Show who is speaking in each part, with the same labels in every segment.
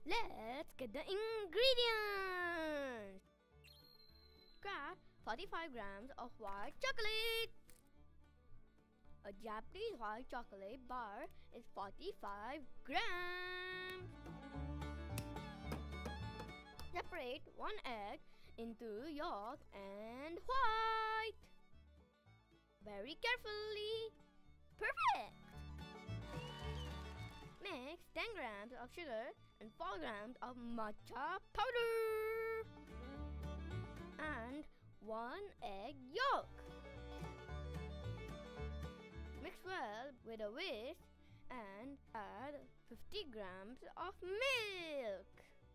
Speaker 1: Let's get the ingredients. Crack 45 grams of white chocolate. A Japanese white chocolate bar is 45 grams. Separate one egg into yolk and white. Very carefully. Perfect! Mix 10 grams of sugar and 4 grams of matcha powder and 1 egg yolk. Mix well with a whisk and add 50 grams of milk.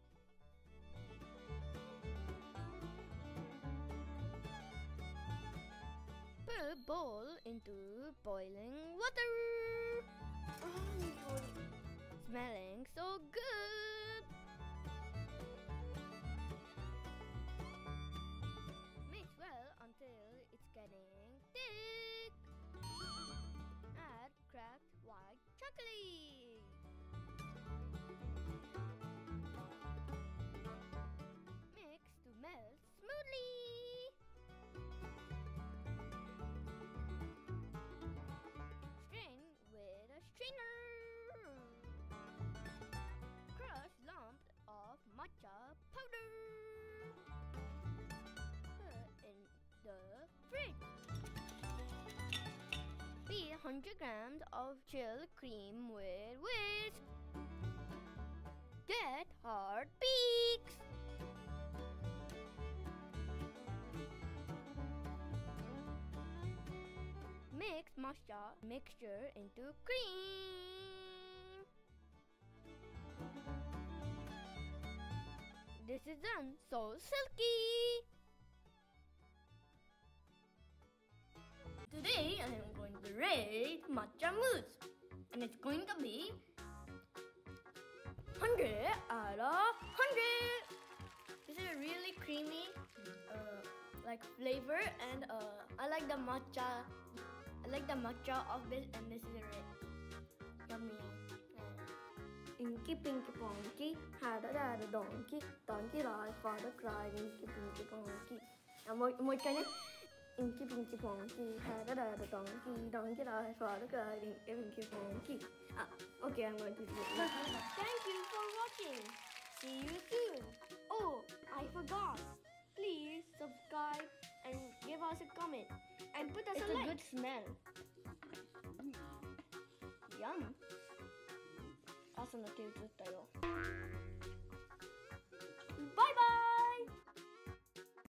Speaker 1: Put bowl into boiling water. Smelling so good. Mix well until it's getting thick. Add cracked white chocolate. Mix to melt smoothly. Strain with a strainer. Crush lumps of matcha powder. Put in the fridge. Beat 100 grams of chilled cream with whisk. Get hard peaks. Mix matcha mixture into cream. This is done so silky. Today I am going to rate matcha mousse, and it's going to be 100 out of 100. This is really creamy, like flavor, and I like the matcha. I like the matcha of this, and this is red. Yummy. Inky Pinky Ponky had a donkey. Donkey life father cried. Inky Pinky Ponky. More can it? Inky Pinky Ponky had a donkey. Donkey life father cried. Inky Pinky Ponky. Okay, I'm going to do it. Thank you for watching. See you soon. Oh, I forgot. Please subscribe and give us a comment and put us a like. It's a good smell. Yum. 朝の手を打ったよ。